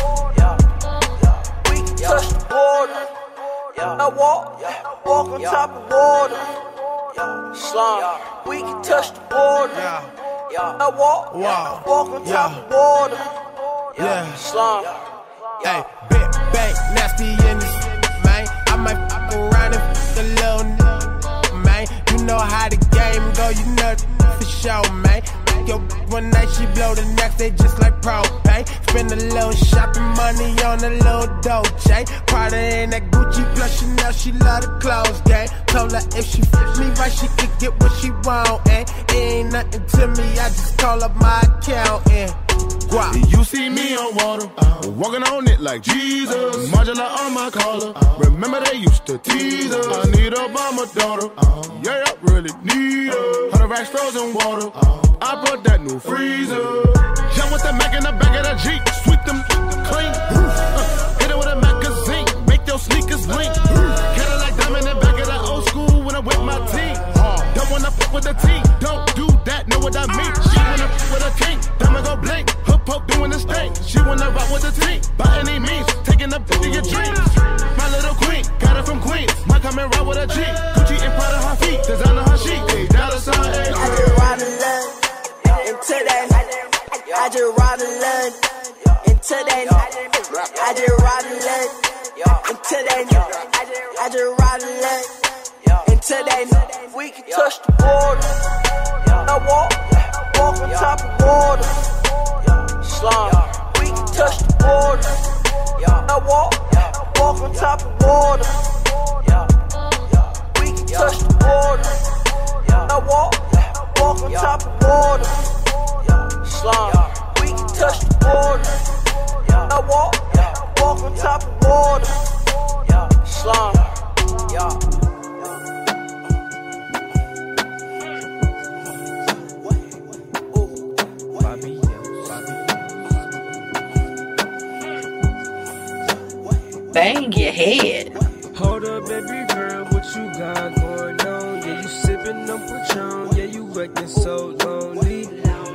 S2: We can touch the border. I walk on top of water. Slum, we can touch the border. I walk on top of water. Slum,
S7: Hey, big bang, nasty in this, man. I might fuck around and fuck a little man. You know how the game go, you know for sure, man.
S2: fuck your one night, she blow the next day just like propane. Spend a little shopping money on a little Dolce. Prada and that Gucci plus Chanel, she love the clothes gang. Told her if she fit me right, she could get what she want. And it ain't nothing to me, I just call up my account and
S4: you see me on water, walking on it like Jesus. Modular on my collar. Remember they used to tease us. I need a mama daughter. Yeah, I really need her. 100 racks frozen water. I brought that new freezer. Jump with the Mac in the back of the Jeep. Sweep them clean. Hit it with a magazine. Make your sneakers blink. Cadillac diamond in the back of the old school when I'm with my team. Don't wanna fuck with the team. Don't do that, know what I mean. She wanna fuck with a king. Diamond go blink. Poke doing this thing. She wanna rock with the team by any means, taking up to your dreams. My little queen, got her from Queens. Might come and ride with a G. Gucci and Prada her feet, designer her sheet. $sign. I
S22: just ride a love into that. I just ride a love into that. I just ride a love into that. I just ride a love into that. We can touch the border. I walk on top of water. We can touch the border. I walk on top of water. We can touch the border. I walk on top of water. We can touch the border. I walk on top of water.
S5: Bang your head.
S12: Hold up, baby girl, what you got going on? Yeah, you sipping on Patron. Yeah, you acting so lonely.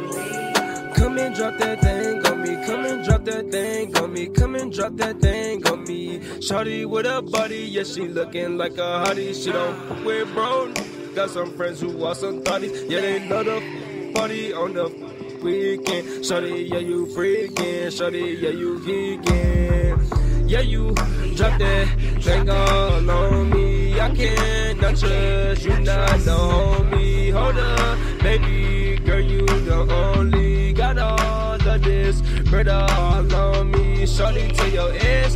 S12: Come and drop that thing on me. Come and drop that thing on me. Come and drop that thing on me. Shawty with a body, yeah, she looking like a hottie. She don't fuck with bro. Got some friends who are some thotties. Yeah, they love the party on the weekend. Shawty, yeah, you freaking. Shawty, yeah, you geeking. Yeah, you drop that thing all on me. I cannot trust you, not the homie. Hold up, baby girl, you the only. Got all of this murder all on me. Shorty, tell your ex,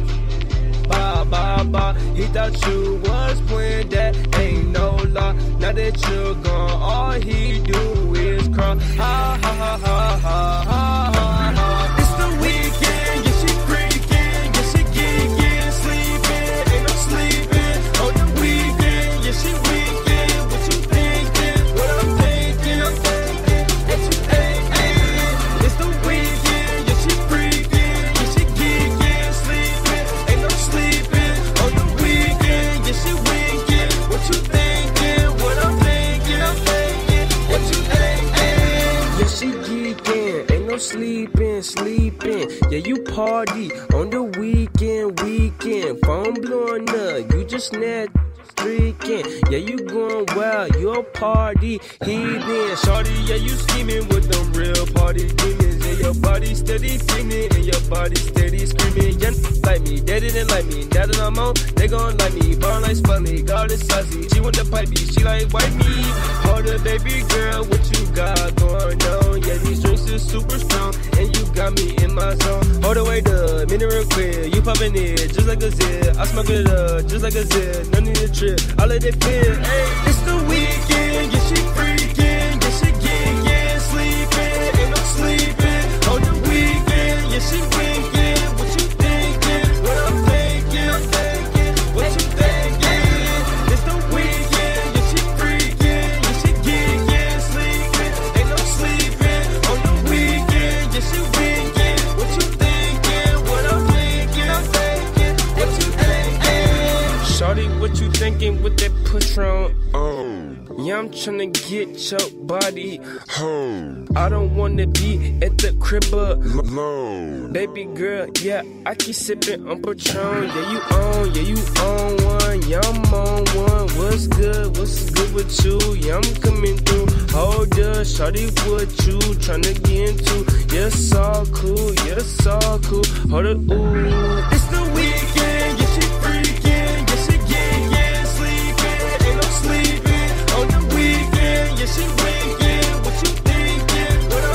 S12: bye, bye, bye. He thought you was playing, that ain't no lie. Now that you're gone, all he do is cry. Ha, ha, ha, ha, ha, ha, ha. It's the weekend, yeah, she freaking, yeah, she geeking, sleeping, ain't no sleeping. On the weekend, yeah, she weekend. What you thinking? What I'm thinking, what you thinking? It's the weekend, yeah, she freaking, yeah, she geeking, sleeping, ain't no sleeping. On the weekend, yeah, she weekend. What you thinking? What I'm thinking, what you thinking? Yeah, she geeking, ain't no sleeping, sleeping. Yeah, you party on the weekend. Phone blowing up, you just net streaking. Yeah, you going wild, you a party heathen. Shorty, yeah, you scheming with them real party demons. Yeah, your body steady feeling and your body steady screaming. Yeah, like me, they didn't like me. Now that I'm on, they gon' like me. Born like Spunny, God is saucy. She want the pipe me, she like white me. Hold up, baby girl, what you got going on? Yeah, these drinks is super strong, and you got me in my zone. Hold the wait up, minute real quick. You poppin' it just like a zip. I smoke it up just like a zip. No need to trip, I let it feel. Hey, it's the weekend, yeah, she freaking, yeah, she geeking, sleeping, ain't no sleeping. On the weekend, yeah, she winking. What you thinking? What I'm thinking, what you thinking? It's the weekend, yeah, she freaking, yeah, she geeking, sleeping, ain't no sleeping. On the weekend, yeah, she winking. What you thinking? What I'm thinking, what you thinking? Shorty, what you thinking with that Patron? Yeah, I'm tryna get your body home. I don't wanna be at the crib alone. Baby girl, yeah, I keep sipping on Patron. Yeah, you on one. Yeah, I'm on one. What's good with you? Yeah, I'm coming through. Hold up, shawty, what you tryna get into? Yes, all cool, yes, all cool. Hold up, ooh. It's the weekend, yeah, she freaking, yeah, she geeking, sleeping, ain't no sleeping. On the weekend, yeah, she winking. What you thinking? What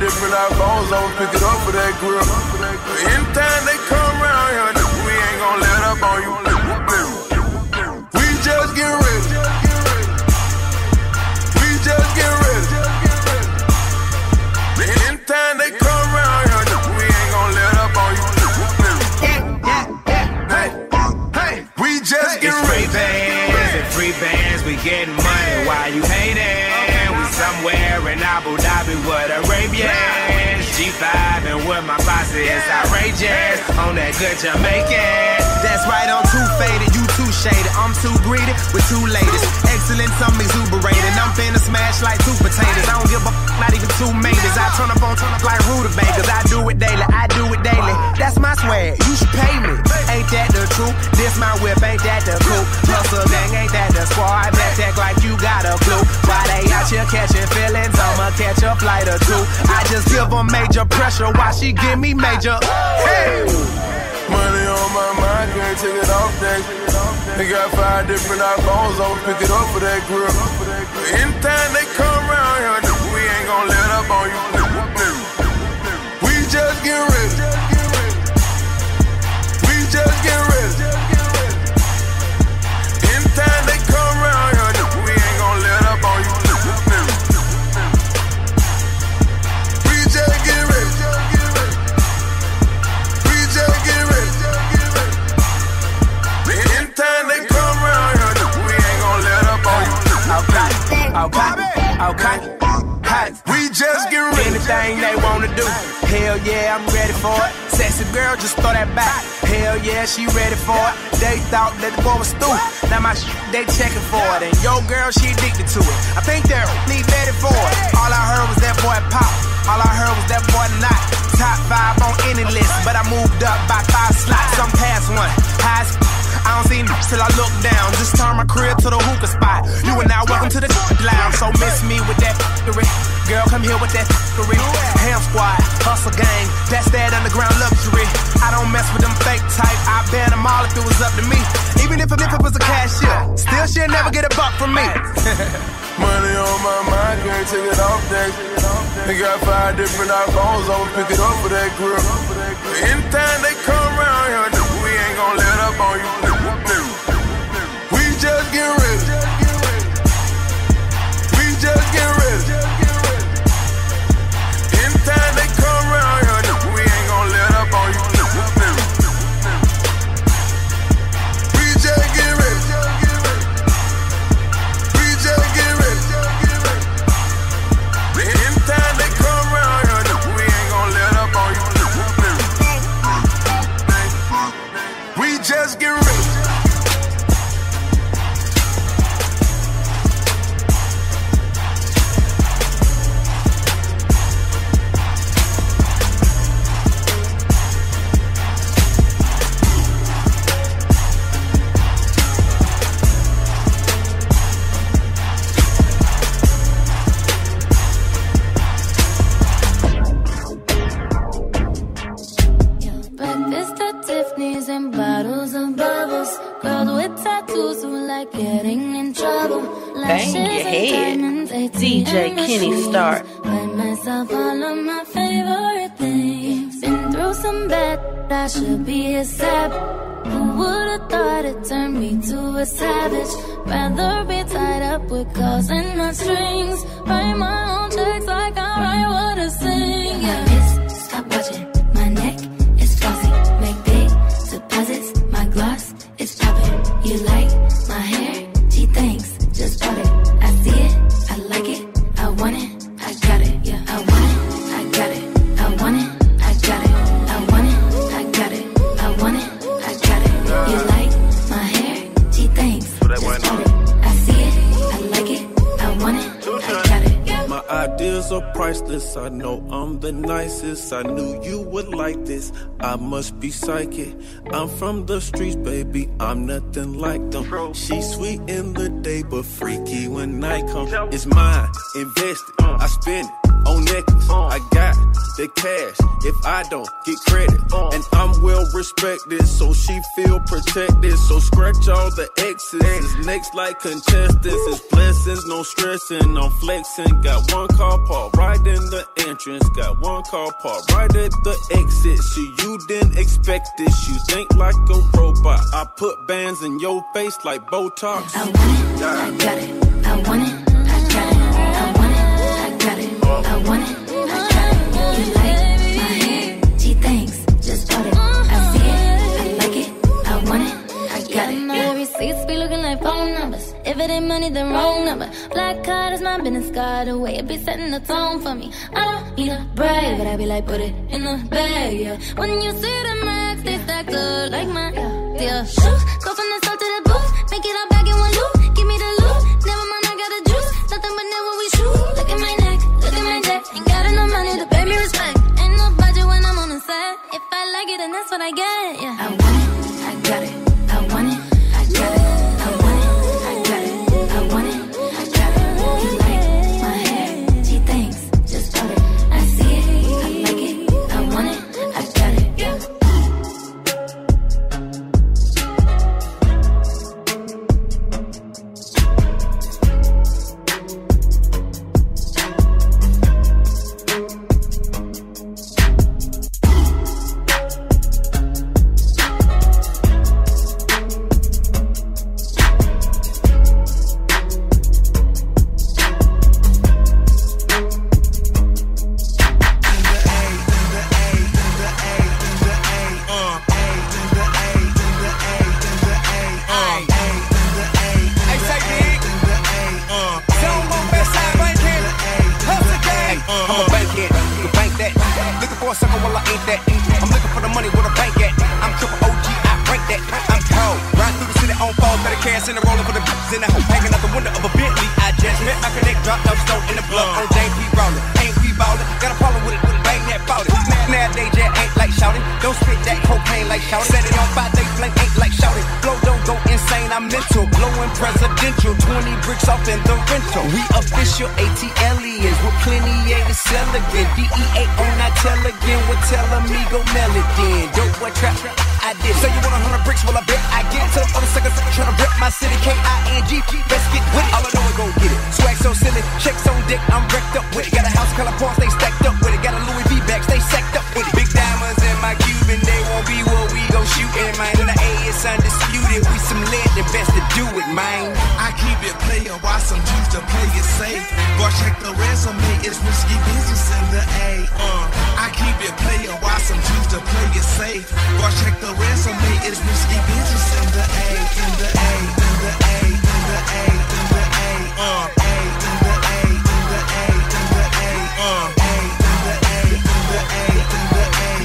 S17: different iPhones, I'ma pick it up for that grill. Anytime they come around here, we ain't gon' let up on you. We just get ready. We just get ready. Anytime they come around here, we ain't gon' let up on you. Hey, we just get ready.
S11: Free bands, we getting money while you hating. We somewhere in Abu Dhabi with Arabians. G5 and with my posse is outrageous. On that good Jamaican.
S9: That's right, I'm too faded, you too shaded. I'm too greedy with two ladies. Excellence, I'm exuberated. I'm finna smash like two potatoes. I don't give a not even two maters. I turn up like rutabagas. I do it daily, I do it daily. That's my swag, you should pay me. Ain't that the truth? This my whip, ain't that the coupe? Hustle gang, ain't that the squad? Let's act like you got a clue. While they out here catching feelings, I'ma catch a flight or two. I just give them major pressure while she give me major. Hey!
S17: Money on my mind, can't take it off that. They got 5 different iPhones, I'ma pick it up for that grill. Anytime they come around here, we ain't gon' let up on you. We just get ready. We just get ready. Anytime they come around here, we ain't gon' let up on you. We just get ready. We just get ready. Anytime they come around here, we ain't gon' let up on you.
S11: Okay. Hey,
S17: we just get ready.
S11: Anything they wanna do, hell yeah, I'm ready for it. Sexy girl, just throw that back. Hell yeah, she ready for it. They thought that the boy was stupid. Now my they checking for it. And yo girl, she addicted to it. I think they're ready for it. All I heard was that boy pop. All I heard was that boy not top 5 on any list. But I moved up by 5 slots. I'm past one. High I don't see till I look down. Just turn my crib to the hookah spot. You are now welcome to the lounge. So miss me with that f***ery. Girl, come here with that f***ery. Ham squad, hustle gang. That's that underground luxury. I don't mess with them fake type. I ban them all if it was up to me. Even if it was a cashier, still she'll never get a buck from me.
S17: Money on my mind, can't take it off that. They got 5 different iPhones, I'ma pick it up for that grill. Anytime they come around here, we ain't gon' let up on you. We just get ready. We just get ready. Anytime they come around here, we ain't gon' let up on you. We just get ready. We just get ready. Anytime they come around here, we ain't gon' let up on you. We just get ready.
S15: And bottles of bubbles, girls with tattoos who like getting in trouble.
S5: Bang your head, DJ Kenni Starr.
S15: Buy myself all of my favorite things. Been through some bad, I should be a sap. Who would've thought it turned me to a savage? Rather be tied up with calls and not strings. Write my own checks like I write what I sing. Yeah. Stop watching my neck. My gloss is poppin'. You like my hair? Gee, thanks. Just bought it. I see it. I like it. I want it. I got it. Yeah, I want it. I got it. I want it. I got it. I want it. I got it. I want it. I got it. You like my hair? Gee, thanks. Just bought it. I see it. I like it. I want it. I got it.
S10: My ideas are priceless. I know I'm the nicest. I knew you would like this. I must be psychic. I'm from the streets, baby. I'm nothing like them. She's sweet in the day, but freaky when night comes. It's mine, invested. I spend it. on necklace. I got the cash if I don't get credit. And I'm well respected, so she feel protected. So scratch all the X's. It's next like contestants. It's blessings, no stressing. I'm flexing. Got one car parked right in the entrance. Got one car parked right at the exit. So you didn't expect this. You think like a robot. I put bands in your face like Botox.
S15: I want it, I got it. I want it, I got it. I want it, I got it. I want it, I got it. You like my hair? Gee, thanks. Just bought it. I see it, I like it. I want it, I got it. My receipts be looking like phone numbers. If it ain't money, then wrong number. Black card is my business card. The way it be setting the tone for me. I don't need a brag, but I be like, put it in the bag, yeah. When you see the max, they stacked up like my dear shoes. Go from the store to the booth, make it all back in one loop. Give me the loot, never mind, I got the juice. Nothing but never we shoot. Look at my neck, look at my neck. Ain't got enough money to pay me respect. Ain't no budget when I'm on the set. If I like it, then that's what I get, yeah. I want it, I got it. I want it, I got it. I want it, I got it. I want it, I got it. You like my hair? Gee, thanks. Just bought it. I see it, I like it. I want it, I got it, yeah.
S9: I'm a bankhead, you can bank that. Looking for a sucker, well I ain't that. I'm looking for the money where the bank at. I'm triple OG, I break that. I'm cold, ride through the city on foes, better cash in the roller for the bitches in the house. Hanging out the window of a Bentley, I just met my connect, dropped up stone in the blood on JP rollin'. Ain't we ballin', got a problem with it, bang that ballin'. Nowadays, yeah, ain't like shouting. Don't spit that cocaine like shouting. Set it on fire, they flame, ain't like shouting. Blow don't go insane, I'm mental. Blowing presidential, 20 bricks off in the rental. We official ATLians with plenty A to sell again. DEA on I tell again, well tell amigo mail it then. Dope boy trap, I did. Say you want 100 bricks, well I bet I get. To them other suckers tryna rip my city, K-I-N-G. Let's get with it, all I know is go get it. Swag so silly, checks on dick, I'm wrecked up with it. Got a house color parts, they stacked up with it. Got a Louis V bag, they sacked up with it. Big diamonds in my Cuban, they won't be what we gon' shoot in, man. And the A is undisputed, we some lead, the best to do it, man.
S17: I keep it playin', why some choose to play it safe. Go check the resume, it's risky business in the A. I keep it playin', why some choose to play it safe. Go check the resume, it's risky business in the A, in the A, in the A, in the A, in the A, in the A, in the A, in the A, in the A, in the A, in the A, in the A, in the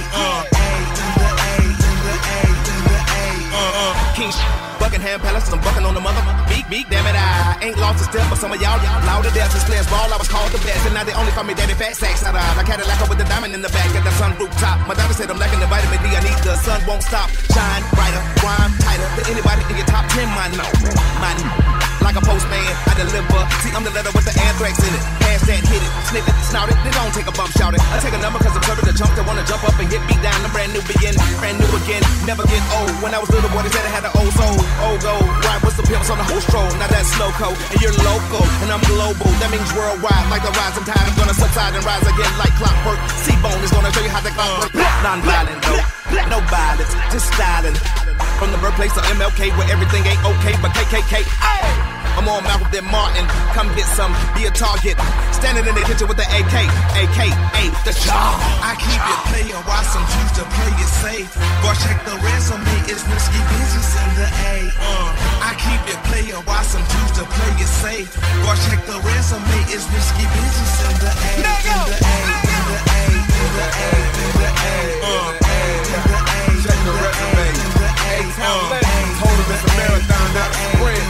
S17: A, in the A.
S9: King Buckingham Palace, I'm bucking on the mother. Beak, damn it, I ain't lost a step, but some of y'all loud to death. Since players ball, I was called the best, and now they only call me Daddy Fat Sacks. Out of I Cadillac with the diamond in the back at the sunroof top. My doctor said I'm lacking the vitamin D. I need the sun won't stop. Shine brighter, rhyme tighter than anybody in your top 10. Mine, like a postman, I deliver. See, I'm the letter with the anthrax in it. Hashtag hit it, snip it, snout it. They don't take a bump, shout it. I take a number cause I'm serving the jump. They wanna jump up and get beat down. I'm brand new begin, brand new again. Never get old. When I was little boy, they said I had an old soul. Old gold, right with some pimps on the whole stroll. Now that's slow code, and you're local, and I'm global. That means worldwide, like the rise. I'm tired, I'm gonna subside and rise again like clockwork. C-Bone is gonna show you how the clock works. Non-violent though, no violence, just styling. From the birthplace of MLK, where everything ain't okay, but KKK. I'm on Malcolm than Martin. Come get some, be a target. Standing in the kitchen with the AK, the charm.
S17: I keep it playin', why some choose to play it safe. Go check the resume, it's risky business in the A. I keep it playin', why some choose to play it safe. Go check the resume, it's risky business in the A. In the A, in the A, in the A, in the A, in the A, in the A. Check the resume, in the A,
S9: Told him it's a marathon, not a sprint.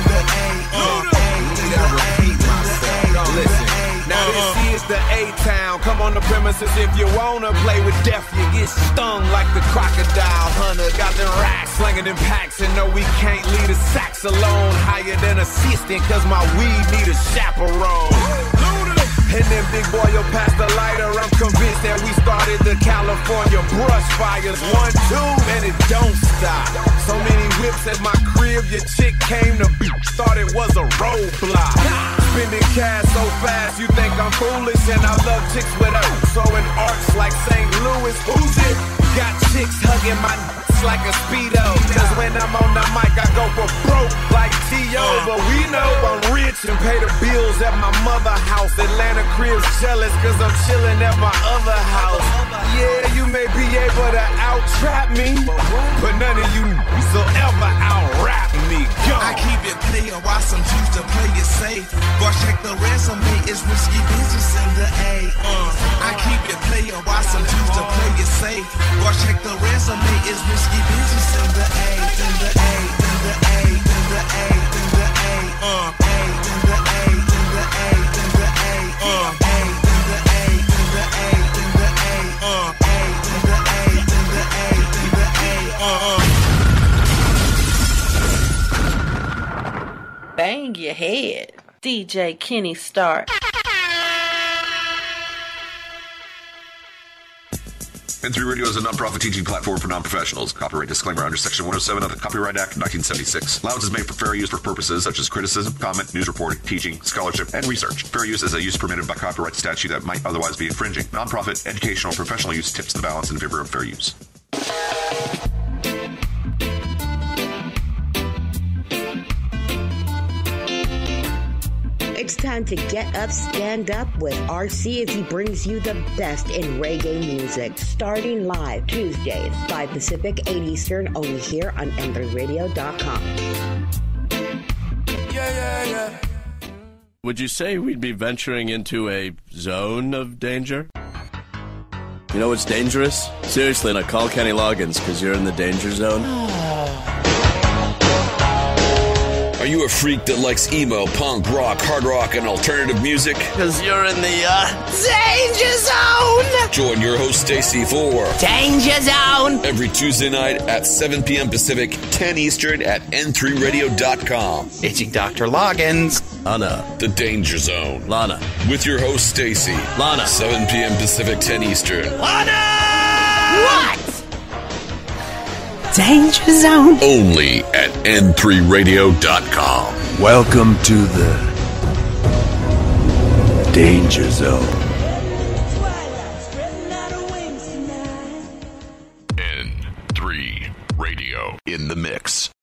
S9: Listen, now this is the A-Town. Come on the premises if you wanna play with death. You get stung like the crocodile hunter. Got them racks slinging them packs, and no, we can't leave the sacks alone. Higher than assistant, cause my weed need a chaperone.
S14: And then big boy, you'll pass the lighter. I'm convinced that we started the California brush fires. 1, 2, and it don't stop. So many whips at my crib, your chick came to beat. Thought it was a roadblock. Spending cash so fast, you think I'm foolish. And I love chicks with a throwing arcs like St. Louis. Who's it? Got chicks hugging my nuts like a Speedo. Cause when I'm on the mic, I go for broke like T.O. But we know I'm rich and pay the bills at my mother house. Atlanta cribs jealous cause I'm chilling at my other house. Yeah, you may be able to out-trap me, but none of you will ever out-rap me. Go.
S16: I keep it player, while some choose to play it safe. Go check the resume, it's risky business in the A. I keep it player, while some choose to play it safe. Go check the resume, it's risky business in the A, in the A, in the A, in the A, in the A, A, in the A, in the A, in the A, A, in the A, in the A, in the A, A, in the A, in the A, in the A,
S5: Bang your head. DJ Kenny Starr.
S3: N3 Radio is a non-profit teaching platform for non-professionals. Copyright disclaimer under Section 107 of the Copyright Act of 1976. Allowance is made for fair use for purposes such as criticism, comment, news reporting, teaching, scholarship, and research. Fair use is a use permitted by copyright statute that might otherwise be infringing. Non-profit, educational, or professional use tips the balance in favor of fair use.
S23: It's time to get up, stand up with RC as he brings you the best in reggae music. Starting live Tuesdays, 5 Pacific, 8 Eastern, only here on n3radio.com.
S24: Yeah. Would you say we'd be venturing into a zone of danger? You know what's dangerous? Seriously, now call Kenny Loggins, because you're in the danger zone.
S25: Are you a freak that likes emo, punk, rock, hard rock, and alternative music?
S24: Because you're in the,
S25: Danger Zone! Join your host, Stacy, for
S22: Danger Zone!
S25: Every Tuesday night at 7 p.m. Pacific, 10 Eastern at n3radio.com.
S26: Itching Dr. Loggins.
S24: Lana.
S25: The Danger Zone.
S24: Lana.
S25: With your host, Stacy.
S24: Lana.
S25: 7 p.m. Pacific, 10 Eastern.
S22: Lana! What? Danger Zone.
S25: Only at n3radio.com.
S8: Welcome to the Danger Zone.
S25: N3 Radio in the mix.